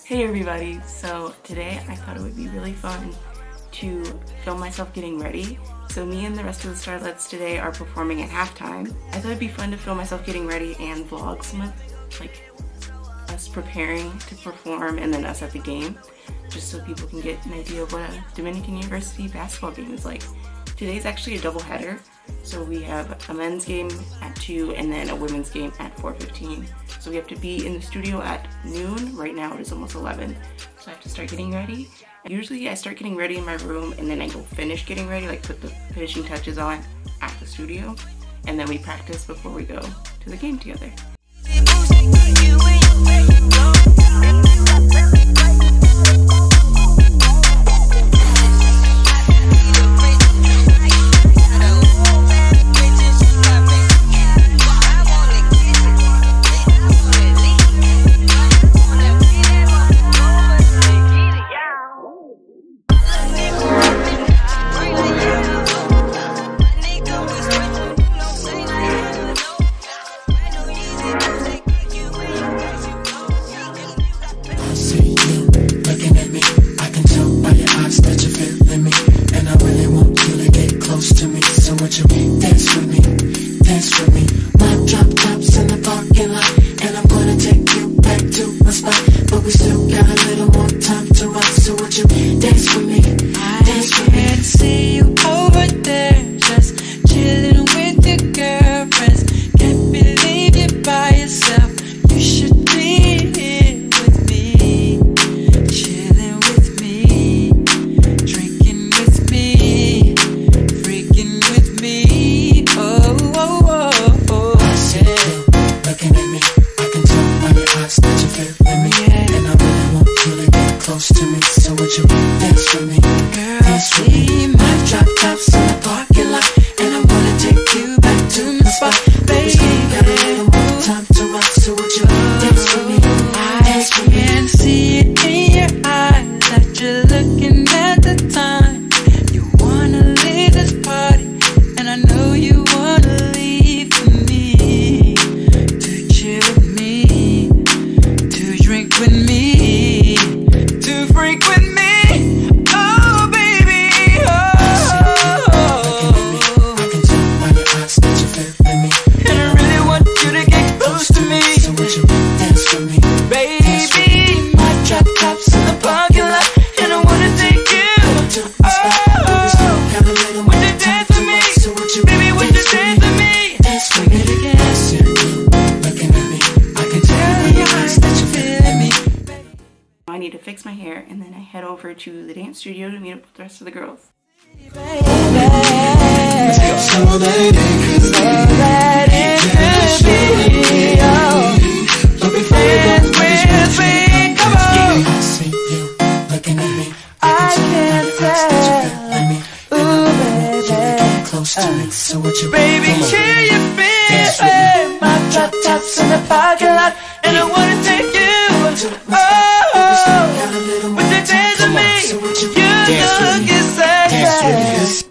Hey everybody, so today I thought it would be really fun to film myself getting ready. So me and the rest of the Starlettes today are performing at halftime. I thought it'd be fun to film myself getting ready and vlog some of us preparing to perform and then us at the game, just so people can get an idea of what a Dominican University basketball game is like. Today's actually a double header, so we have a men's game at 2 and then a women's game at 4:15. So we have to be in the studio at noon. Right now it is almost 11, so I have to start getting ready. Usually I start getting ready in my room and then I go finish getting ready, like put the finishing touches on at the studio, and then we practice before we go to the game together. I need to fix my hair and then I head over to the dance studio to meet up with the rest of the girls. Baby, can you feel my drop tops in the parking lot, and I wanna take you. Would you dance with me? You looking sexy.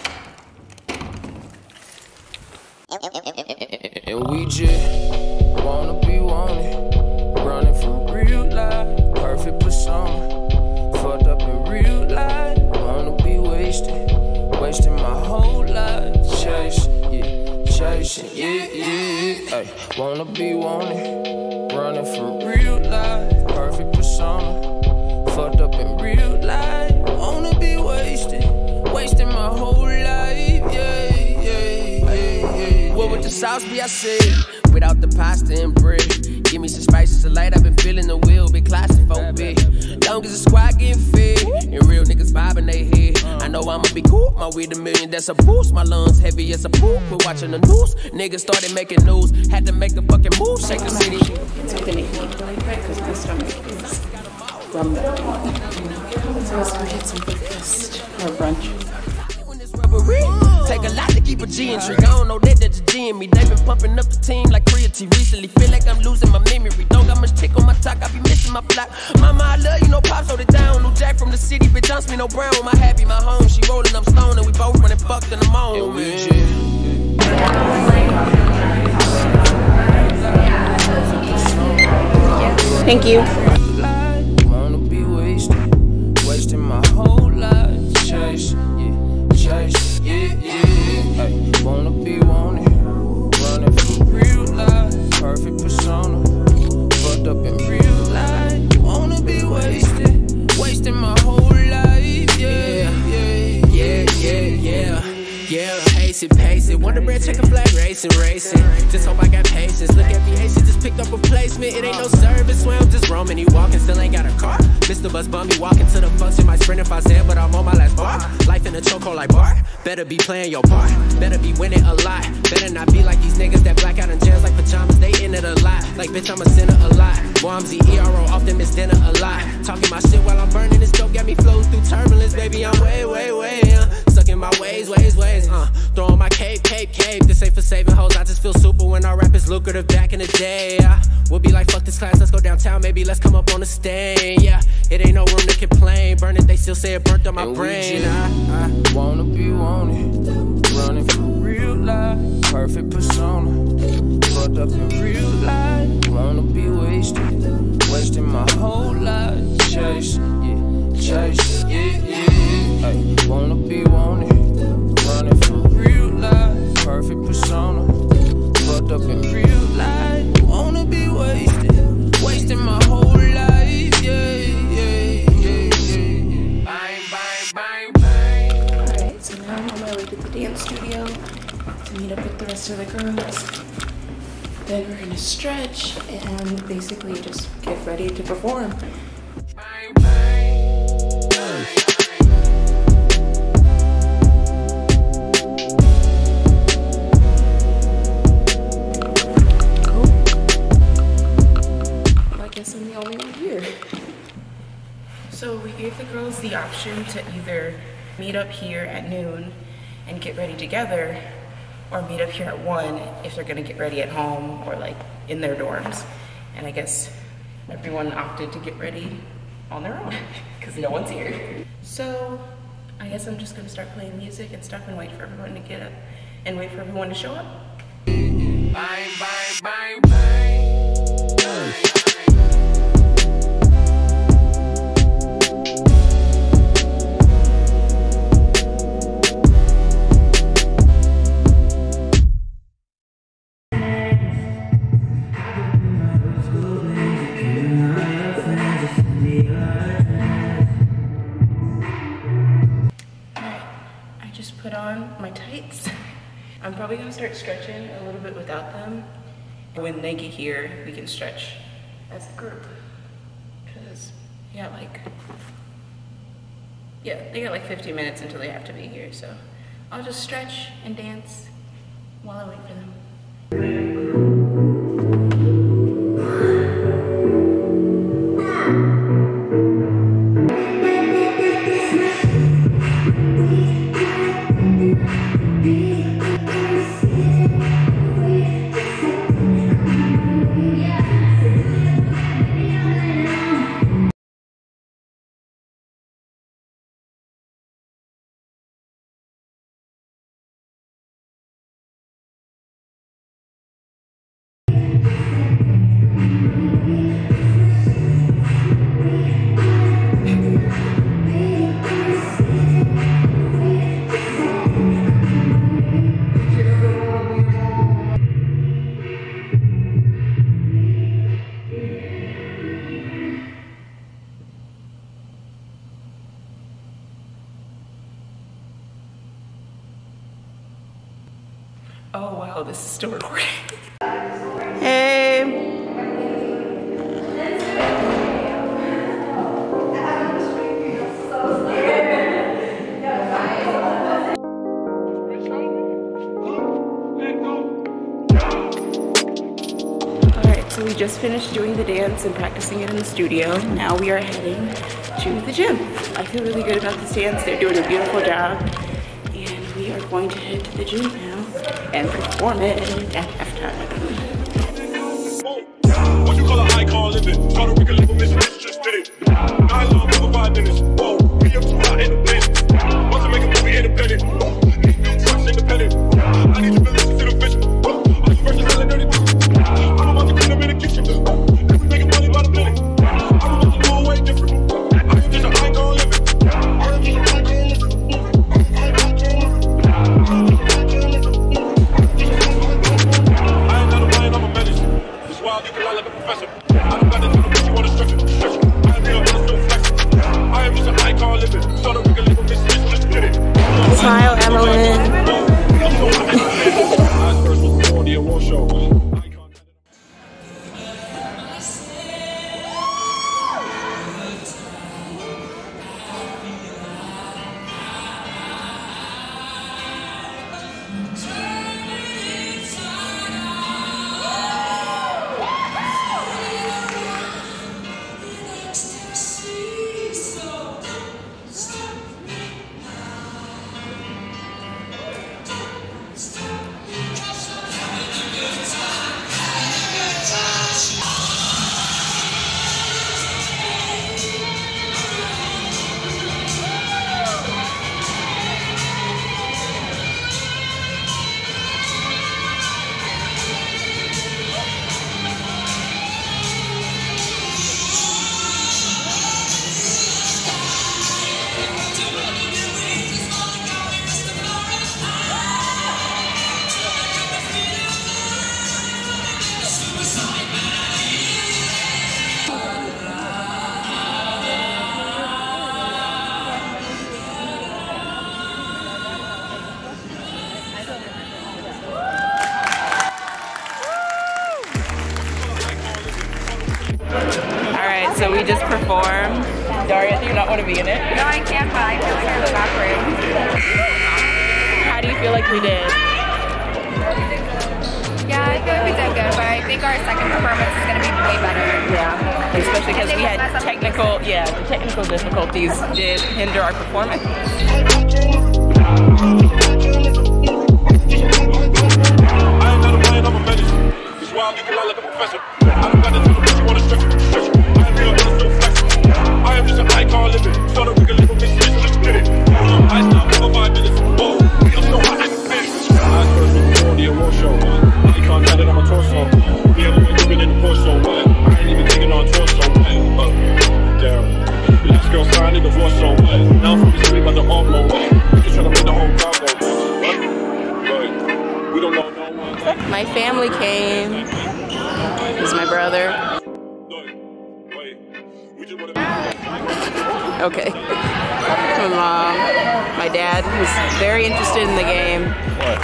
And we just wanna be wanted, running from real life, perfect persona, fucked up in real life. Wanna be wasting my whole life, chasing, yeah. Ay, wanna be wanted, running from real life, perfect persona, fucked up in real life. Wanna be wasting my whole life, yeah. What would the sauce be? I said, without the pasta and bread. Give me some spices of light, I've been feeling the wheel, big claustrophobic. Long as the squad getting fed, and real niggas vibing they head. I know I'ma be cool, my weed $1 million, that's a boost. My lungs heavy as a pool, quit watching the news. Niggas started making news, had to make a fucking move, shake the city. It's something to eat really quick because my stomach is rumbling. So let's go get some breakfast or brunch. Take a lot to keep a G in trick. I don't know that that's a G in me. They been pumping up the team like creatine recently. Feel like I'm losing my memory. Don't got much tick on my talk, I be missing my block. Mama, I love you, no pops, hold it down. No Jack from the city, bitch, Johnson, me no brown. My happy, my home, she rolling, I'm stoned, and we both running fucked in the moment. Thank you. persona. Fucked up in real life, wanna be wasted, wasting my whole life. Yeah, yeah, yeah, yeah, yeah. Yeah, pace it, Wonder Bread, check a flag, racing. Just hope I got patience. Look at the Asian, just picked up a placement. It ain't no service, well, I'm just roaming. He walking, still ain't got a car. Mr. Bus Bummy walking to the function. Might sprint if I said, but I'm on my last bar. Life in a chokehold like Bart. Better be playing your part. Better be winning a lot. Better not be like these niggas that black out in jails like pajamas. They in it a lot. Like, bitch, I'm a sinner a lot. Wamsy, ERO, often miss dinner a lot. Talking my shit while I'm burning this dope. Got me flows through turbulence, baby. I'm way, stuck in my ways. Throwing my cape. This ain't for saving hoes. I just feel super when our rap is lucrative back in the day. We'll be like, fuck this class, let's go downtown. Maybe let's come up on the stain. Yeah, it ain't no room to complain. Burn it, they still say it burnt on my brain. I wanna be wanted, running for real life, perfect persona. Fucked up in real life, wanna be wasting my whole life. Chasing, yeah. Hey, wanna be wanted, running for real life, perfect persona. Fucked up in real life, wanna be wasting my whole life. Yeah. Bang. Alright, so now I'm on my way to the dance studio to meet up with the rest of the girls. Then we're gonna stretch and basically just get ready to perform. I'm the only one here. So we gave the girls the option to either meet up here at noon and get ready together, or meet up here at 1 if they're gonna get ready at home or like in their dorms. And I guess everyone opted to get ready on their own because no one's here. So I guess I'm just gonna start playing music and stuff and wait for everyone to get up and wait for everyone to show up. Bang. I'm probably gonna start stretching a little bit without them. When they get here, we can stretch as a group. Cause they got like 15 minutes until they have to be here. So I'll just stretch and dance while I wait for them. Oh wow, this is still recording. Hey! Alright, so we just finished doing the dance and practicing it in the studio. Now we are heading to the gym. I feel really good about this dance. They're doing a beautiful job. And we are going to head to the gym now and perform it at halftime. What you call a high call living? Try to make a little mission, just did it. 9 long over 5 minutes. Whoa, we up too high independent. Want to make a movie independent. Need new trucks independent. I need to build this to the vision. I'm the first to tell it dirty things. I'm about to clean up in the kitchen. If we making money by the minute, I'm about to go away different. I'm just a high call living. I ain't not a mind, I'm a menace. This wild, you can lie like a professor. I don't got to do the bitch, you wanna stretch it. I am real, I'm so flexible. I am just an icon living, so that we can live a business, just get it. Smile, Emmeline. Eyes first was before the award show. So we just performed. Daria, do you not want to be in it? No, I can't, but I feel like I look awkward. How do you feel like we did? Yeah, I feel like we did good, but I think our second performance is going to be way better. Yeah, especially because we had the technical difficulties did hinder our performance. I ain't got a mind, I'm a menace. It's wild, you can lie like a professor. I don't got to do the bitch, you wanna stretch it. I am real, I'm so flexible. I am just an icon living, so that we can live a business, just get it. I stop for 5 minutes. Whoa, we are so hot in the bitch. Eyes first was before the award show. Icon got it on my torso. We haven't been living in the Porsche, so I ain't even taking on tour, so damn. Last girl signed a divorce, so now I'm from the street about the all blow. Just trying to make the whole crowd go. But we don't know no one. My family came. This is my brother. Okay. My mom. My dad, who's very interested in the game. What?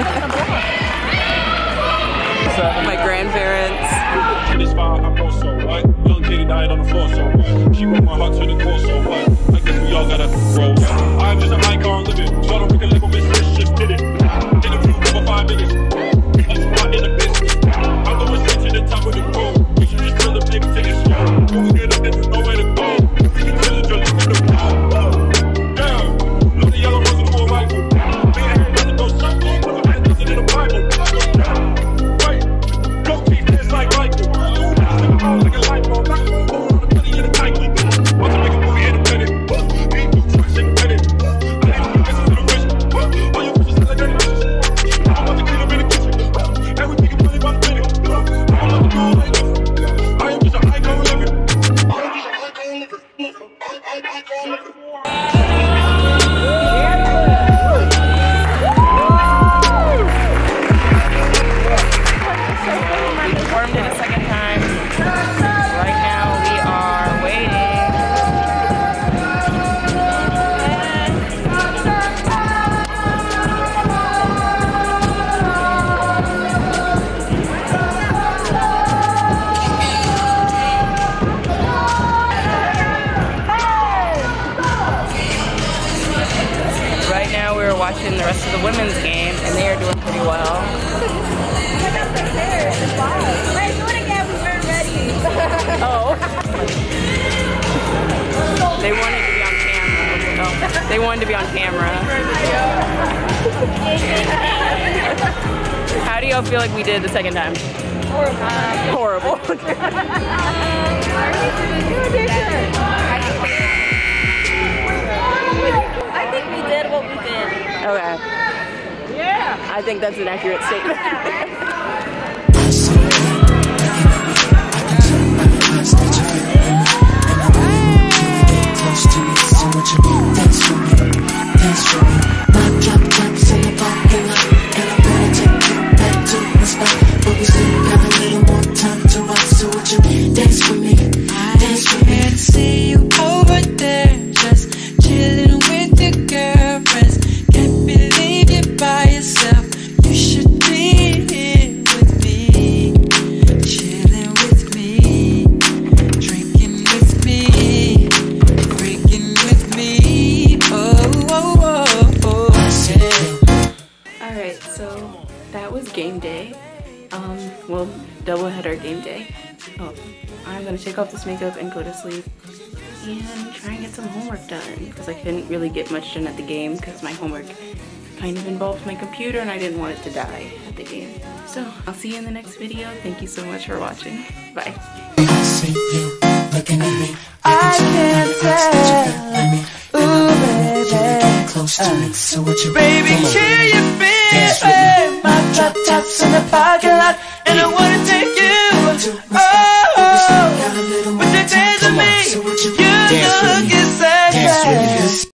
My grandparents. This fire, I'm also right. Young Katie died on the floor, so she broke my heart to the core, so I guess we all gotta grow. I'm just an icon living, so that we can live a business, just did it. In the room for 5 minutes. I'm smart in the business. I'm going straight to the top of the road. You should just feel the baby, take it slow. When we get up, then there's nowhere to go. We can feel it, you're looking at the wall. Damn, look the yellow ones with more rifle. Me and him, nothing goes circle. Put my hands in the Bible. Right, go keep this like Michael. Like a light bulb, hold on the money in the title. Want to make a movie independent. Need new tracks independent. I need to be missing to the wish. All your wishes are like dirty wishes. I'm about to clean up in the kitchen. And we making money by the minute. I'm about to do all I live. I am just an icon living. I am just an icon living. Icon living. We performed it a second time. Right now we are waiting. Right now we're watching the rest of the women's game and they are doing pretty well. Oh. They wanted to be on camera. Oh, they wanted to be on camera. How do y'all feel like we did the second time? Horrible. I think we did what we did. Okay. Yeah. I think that's an accurate statement. But we still got a little more time to rock, so Well, doubleheader game day. Oh, I'm gonna take off this makeup and go to sleep and try and get some homework done because I couldn't really get much done at the game because my homework kind of involved my computer and I didn't want it to die at the game. So I'll see you in the next video. Thank you so much for watching. Bye. I see you looking at me. I can't tell. Ooh, baby. Close to me. So what you baby, can you feel my drop tops in the parking lot? And I wanna take you